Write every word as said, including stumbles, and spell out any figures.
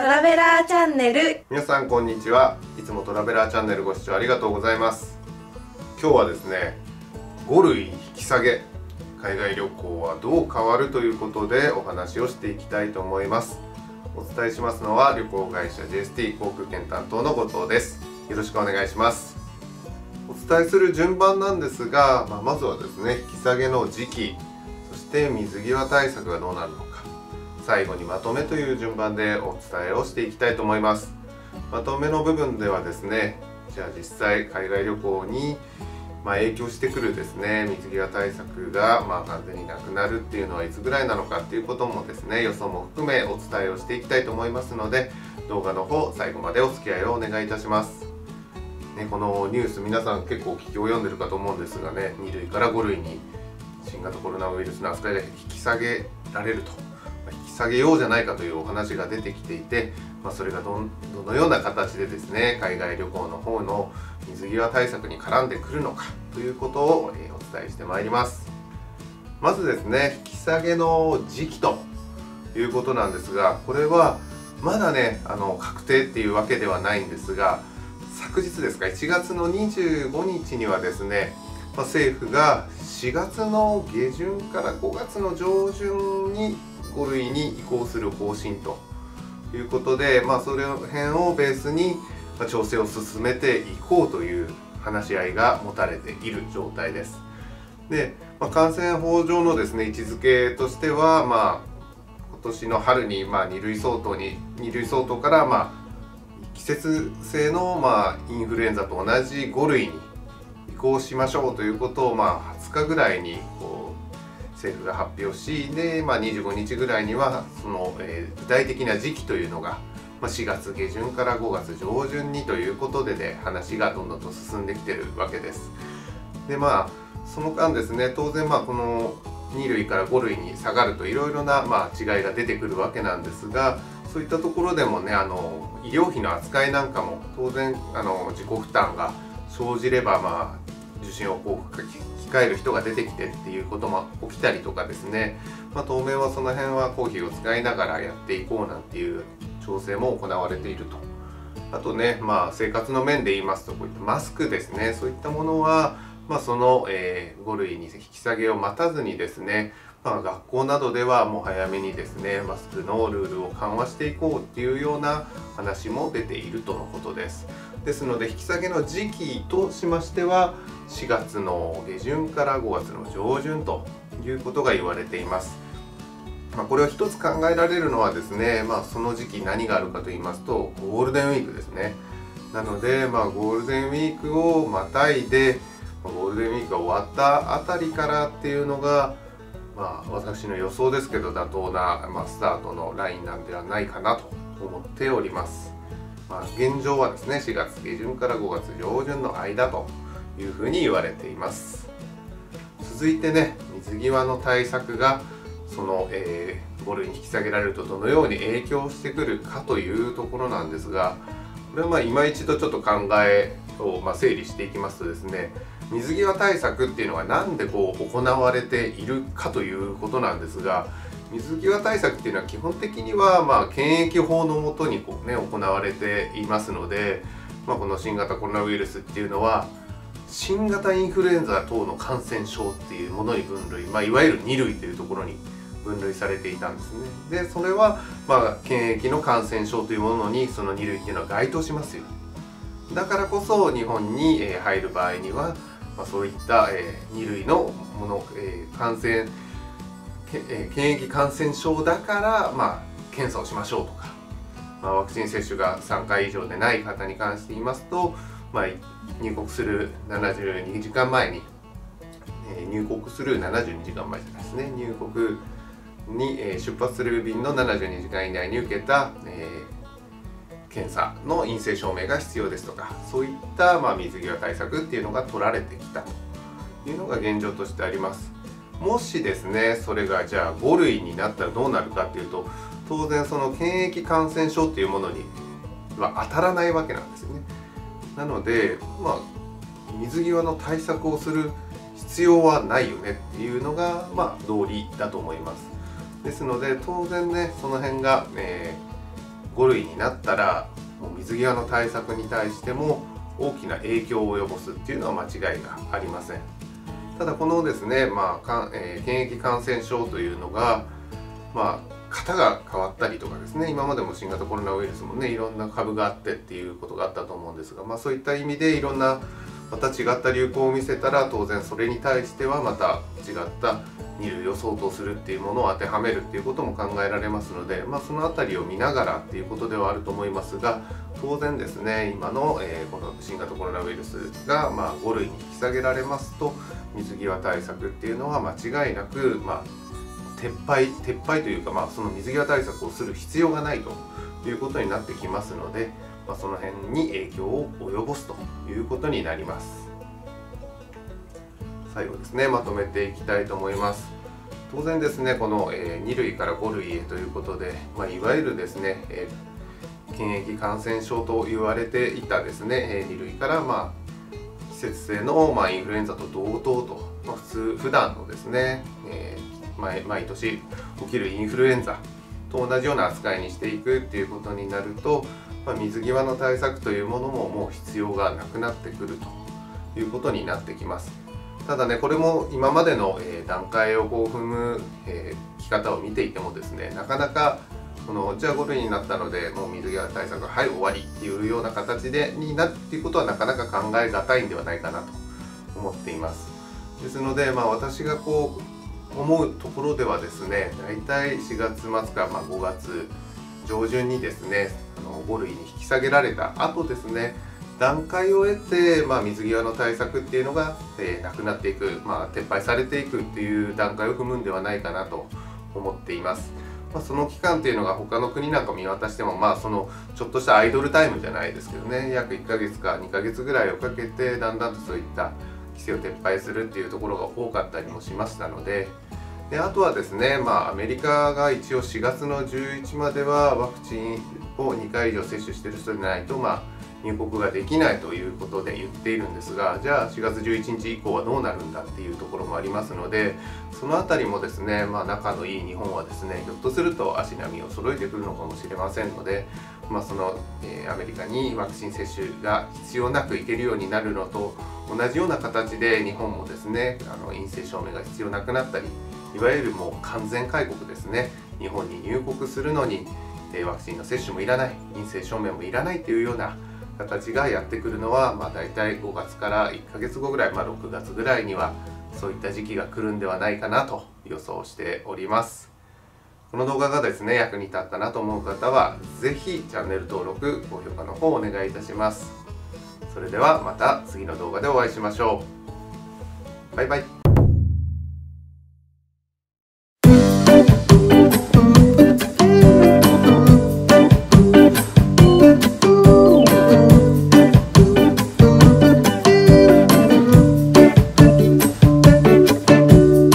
ラベラーチャンネル。 皆さんこんにちは。いつもトラベラーチャンネルご視聴ありがとうございます。今日はですね、ご類引き下げ、海外旅行はどう変わるということでお話をしていきたいと思います。お伝えしますのは旅行会社 ジェイエスティー 航空券担当の後藤です。よろしくお願いします。お伝えする順番なんですが、まあ、まずはですね、引き下げの時期、そして水際対策がどうなるのか、最後にまとめという順番でお伝えをしていきたいと思います。まとめの部分ではですね、じゃあ実際海外旅行にまあ影響してくるですね、水際対策がまあ完全になくなるっていうのはいつぐらいなのかっていうこともですね、予想も含めお伝えをしていきたいと思いますので、動画の方最後までお付き合いをお願いいたします。ね、このニュース皆さん結構聞きを読んでるかと思うんですがね、に類からご類に新型コロナウイルスの扱いが引き下げられると、引き下げようじゃないかというお話が出てきていて、まあ、それがど, どのような形でですね、海外旅行の方の水際対策に絡んでくるのかということを、えー、お伝えしてまいります。まずですね、引き下げの時期ということなんですが、これはまだね、あの確定っていうわけではないんですが、昨日ですか、いちがつのにじゅうごにちにはですね、まあ、政府がしがつの下旬からごがつの上旬にご類に移行する方針ということで、まあ、それ辺をベースに調整を進めていこうという話し合いが持たれている状態です。で、まあ、感染法上のですね、位置づけとしては、まあ、今年の春にまあに類相当にに類相当からまあ季節性のまあインフルエンザと同じご類に移行しましょうということをまあはつかぐらいにこう政府が発表し、で、まあ、にじゅうごにちぐらいにはその、えー、具体的な時期というのが、まあ、しがつ下旬からごがつ上旬にということでで、話がどんどんと進んできてるわけです。で、まあその間ですね、当然まあこのに類からご類に下がるといろいろなまあ違いが出てくるわけなんですが、そういったところでもね、あの医療費の扱いなんかも当然あの自己負担が生じれば、まあ受診をこう控える人が出てきてっていうことも起きたりとかですね、まあ、当面はその辺は公費を使いながらやっていこうなんていう調整も行われていると。あとね、まあ、生活の面で言いますと、こういったマスクですね、そういったものは、まあ、その、えー、ご類に引き下げを待たずにですね、まあ、学校などではもう早めにですね、マスクのルールを緩和していこうっていうような話も出ているとのことです。ですので、引き下げの時期としましてはしがつの下旬からごがつの上旬ということが言われています。まあ、これを一つ考えられるのはですね、まあ、その時期何があるかと言いますと、ゴールデンウィークですね。なので、まあ、ゴールデンウィークをまたいで、ゴールデンウィークが終わったあたりからっていうのが、まあ、私の予想ですけど妥当な、まあ、スタートのラインなんではないかなと思っております。まあ、現状はですね、しがつ下旬からごがつ上旬の間というふうに言われています。続いてね、水際の対策がその、えー、ご類に引き下げられるとどのように影響してくるかというところなんですが、これはまあ今一度ちょっと考えをまあ整理していきますとですね、水際対策っていうのは何でこう行われているかということなんですが、水際対策っていうのは基本的にはまあ検疫法の下にこう、ね、行われていますので、まあ、この新型コロナウイルスっていうのは新型インフルエンザ等の感染症っていうものに分類、まあ、いわゆるに類というところに分類されていたんですね。で、それはまあ検疫の感染症というものにそのに類っていうのは該当しますよ。だからこそ日本に入る場合には、まあ、そういったに類のもの、感染検疫感染症だから、まあ、検査をしましょうとか、まあ、ワクチン接種がさんかい以上でない方に関して言いますと、まあ、入国するななじゅうにじかんまえに、えー、入国するななじゅうにじかんまえですね、入国に、えー、出発する便のななじゅうにじかん以内に受けた、えー、検査の陰性証明が必要ですとか、そういった、まあ、水際対策っていうのが取られてきたというのが現状としてあります。もしですね、それがじゃあご類になったらどうなるかっていうと、当然その検疫感染症っていうものには当たらないわけなんですよね。なので、まあ、水際の対策をする必要はないよねっていうのが、まあ、道理だと思います。ですので当然ね、その辺が、えー、 ご類になったらもう水際の対策に対しても大きな影響を及ぼすっていうのは間違いがありません。ただこのですね、まあかえー、検疫感染症というのが、まあ、型が変わったりとかですね、今までも新型コロナウイルスもねいろんな株があってっていうことがあったと思うんですが、まあ、そういった意味でいろんなまた違った流行を見せたら当然それに対してはまた違ったに類を相当するっていうものを当てはめるっていうことも考えられますので、まあ、その辺りを見ながらっていうことではあると思いますが、当然ですね今の、えー、この新型コロナウイルスが、まあ、ご類に引き下げられますと水際対策っていうのは間違いなく、まあ、撤廃撤廃というか、まあ、その水際対策をする必要がないということになってきますので、まあ、その辺に影響を及ぼすということになります。最後ですね、まとめていきたいと思います。当然ですねこの、えー、に類からご類へということで、まあ、いわゆるですね、えー、検疫感染症と言われていたですね、えー、に類からまあ季節性の、まあ、インフルエンザと同等と、まあ、普通普段のですね、えー、毎, 毎年起きるインフルエンザと同じような扱いにしていくっていうことになると、まあ、水際の対策というものももう必要がなくなってくるということになってきます。ただねこれも今までの、えー、段階をこう踏む、えー、生き方を見ていてもですね、なかなかこのじゃあご類になったのでもう水際対策はい終わりっていうような形でになるっていうことはなかなか考えがたいんではないかなと思っています。ですので、まあ、私がこう思うところではですね、だいたいしがつまつからまあごがつ上旬にですねあのご類に引き下げられた後ですね、段階を得て、まあ、水際の対策っていうのが、えー、なくなっていく、まあ、撤廃されていくっていう段階を踏むんではないかなと思っています。まあ、その期間っていうのが他の国なんか見渡しても、まあ、そのちょっとしたアイドルタイムじゃないですけどね、約いっかげつかにかげつぐらいをかけてだんだんとそういった規制を撤廃するっていうところが多かったりもしましたので、であとはですね、まあ、アメリカが一応しがつのじゅういちまではワクチンをにかい以上接種している人でないと、まあ入国ができないということで言っているんですが、じゃあしがつじゅういちにち以降はどうなるんだっていうところもありますので、そのあたりもですね、まあ、仲のいい日本はですねひょっとすると足並みを揃えてくるのかもしれませんので、まあ、その、えー、アメリカにワクチン接種が必要なく行けるようになるのと同じような形で日本もですねあの陰性証明が必要なくなったり、いわゆるもう完全開国ですね、日本に入国するのに、えー、ワクチンの接種もいらない、陰性証明もいらないというような形がやってくるのは、まあ、大体ごがつからいっかげつごぐらい、まあ、ろくがつぐらいにはそういった時期が来るんではないかなと予想しております。この動画がですね役に立ったなと思う方は是非チャンネル登録高評価の方お願いいたします。それではまた次の動画でお会いしましょう。バイバイ。